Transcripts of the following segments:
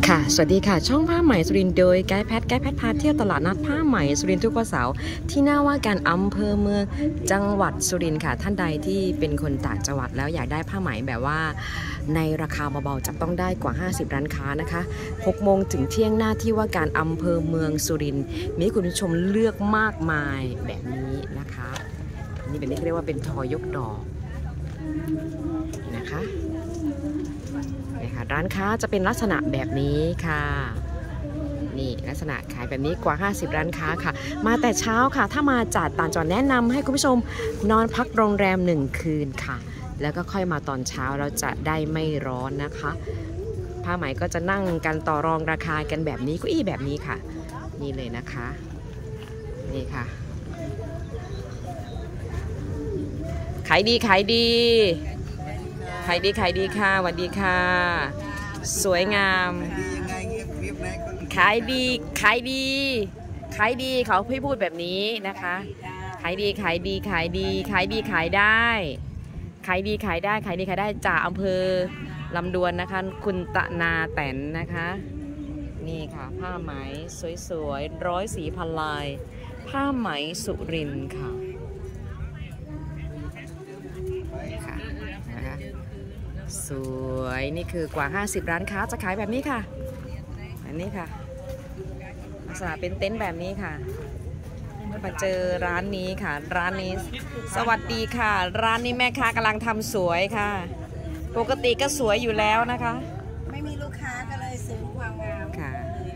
ค่ะสวัสดีค่ะช่องผ้าไหมสุรินทร์โดยไกด์แพทพาเที่ยวตลาดนัดผ้าไหมสุรินทร์ทุกวันเสาร์ที่หน้าว่าการอำเภอเมืองจังหวัดสุรินทร์ค่ะท่านใดที่เป็นคนต่างจังหวัดแล้วอยากได้ผ้าไหมแบบว่าในราคาเบาๆจับต้องได้กว่า50ร้านค้านะคะ6 โมงถึงเที่ยงหน้าที่ว่าการอำเภอเมืองสุรินทร์มีคุณผู้ชมเลือกมากมายแบบนี้นะคะนี่เป็นที่เรียกว่าเป็นทอยกดอกนะคะร้านค้าจะเป็นลักษณะแบบนี้ค่ะนี่ลักษณะขายแบบนี้กว่า50ร้านค้าค่ะมาแต่เช้าค่ะถ้ามาจากต่างจังหวัดแนะนำให้คุณผู้ชมนอนพักโรงแรม1 คืนค่ะแล้วก็ค่อยมาตอนเช้าเราจะได้ไม่ร้อนนะคะผ้าไหมก็จะนั่งกันต่อรองราคากันแบบนี้ก็แบบนี้ค่ะนี่เลยนะคะนี่ค่ะขายดีค่ะสวัสดีค่ะสวยงามขายดีเขาพี่พูดแบบนี้นะคะขายดีขายได้จากอำเภอลำดวนนะคะคุณตะนาแตนนะคะนี่ค่ะผ้าไหมสวยๆ100 สีพันลายผ้าไหมสุรินทร์ค่ะสวยนี่คือกว่า50ร้านค้าจะขายแบบนี้ค่ะอันนี้ค่ะลักษณะเป็นเต็นท์แบบนี้ค่ะมาเจอร้านนี้ค่ะร้านนี้สวัสดีค่ะร้านนี้แม่ค้ากำลังทำสวยค่ะปกติก็สวยอยู่แล้วนะคะไม่มีลูกค้าก็เลยซื้อความงามค่ะ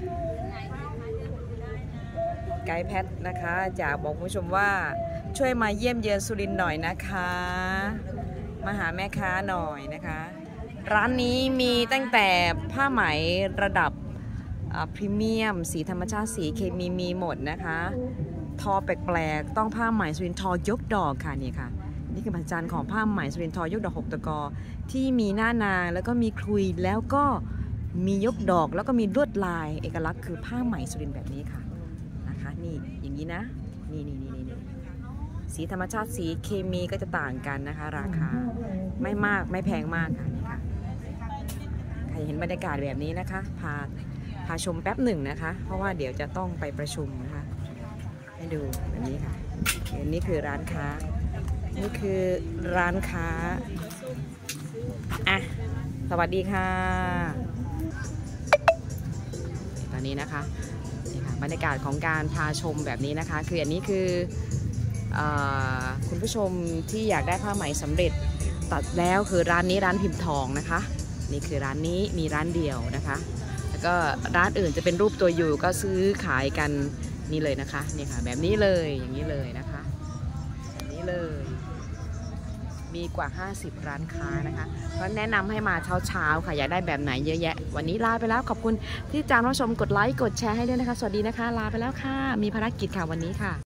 ไกด์แพทนะคะอยากบอกผู้ชมว่าช่วยมาเยี่ยมเยือนสุรินทร์หน่อยนะคะมาหาแม่ค้าหน่อยนะคะร้านนี้มีตั้งแต่ผ้าไหมระดับพรีเมียมสีธรรมชาติสีเคมีมีหมดนะคะทอแปลกๆต้องผ้าไหมสุรินทร์ทอยกดอกค่ะนี่ค่ะนี่คือผลิตภัณฑ์ของผ้าไหมสุรินทร์ทอยกดอก6 ตะกอที่มีหน้านางแล้วก็มีคลุยแล้วก็มียกดอกแล้วก็มีลวดลายเอกลักษณ์คือผ้าไหมสุรินทร์แบบนี้ค่ะนะคะนี่อย่างนี้นะนี่สีธรรมชาติสีเคมีก็จะต่างกันนะคะราคาไม่มากไม่แพงมากค่ะนี่ค่ะใครเห็นบรรยากาศแบบนี้นะคะพาชมแป๊บหนึ่งนะคะเพราะว่าเดี๋ยวจะต้องไปประชุมนะคะให้ดูแบบนี้ค่ะนี่คือร้านค้าอ่ะสวัสดีค่ะตอนนี้นะคะนี่ค่ะบรรยากาศของการพาชมแบบนี้นะคะคืออันนี้คือคุณผู้ชมที่อยากได้ผ้าไหมสำเร็จตัดแล้วคือร้านนี้ร้านพิมพ์ทองนะคะนี่คือร้านนี้มีร้านเดียวนะคะแล้วก็ร้านอื่นจะเป็นรูปตัวอยู่ก็ซื้อขายกันนี่เลยนะคะนี่ค่ะแบบนี้เลยอย่างนี้เลยนะคะแบบนี้เลยมีกว่า50ร้านค้านะคะเพราะแนะนำให้มาเช้าค่ะอยากได้แบบไหนเยอะแยะวันนี้ลาไปแล้วขอบคุณที่ติดตามรับชมกดไลค์กดแชร์ให้ด้วยนะคะสวัสดีนะคะลาไปแล้วค่ะมีภารกิจค่ะวันนี้ค่ะ